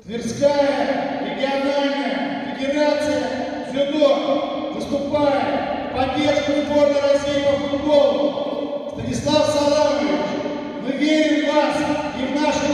Тверская региональная федерация дзюдо выступает в поддержку сборной России по футболу. Станислав Саламович, мы верим в вас и в наши